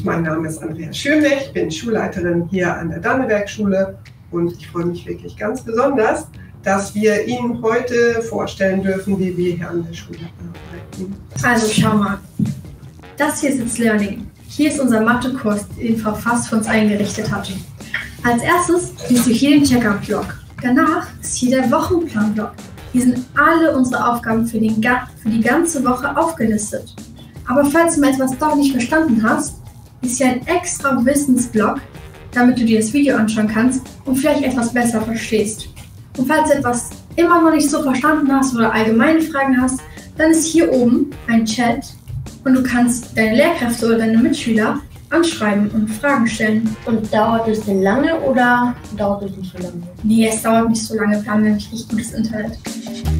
mein Name ist Andrea Schönweg, ich bin Schulleiterin hier an der Danneberg-Schule und ich freue mich wirklich ganz besonders, dass wir Ihnen heute vorstellen dürfen, wie wir hier an der Schule arbeiten. Also schau mal, das hier ist jetzt Learning. Hier ist unser Mathekurs, den Frau Fass für uns eingerichtet hat. Als erstes siehst du hier den Check-up-Block. Danach ist hier der Wochenplan-Block. Hier sind alle unsere Aufgaben für die ganze Woche aufgelistet. Aber falls du mal etwas doch nicht verstanden hast, ist hier ein extra Wissensblock, damit du dir das Video anschauen kannst und vielleicht etwas besser verstehst. Und falls du etwas immer noch nicht so verstanden hast oder allgemeine Fragen hast, dann ist hier oben ein Chat und du kannst deine Lehrkräfte oder deine Mitschüler anschreiben und Fragen stellen. Und dauert es denn lange oder dauert es nicht so lange? Nee, es dauert nicht so lange, wir haben nämlich richtig gutes Internet.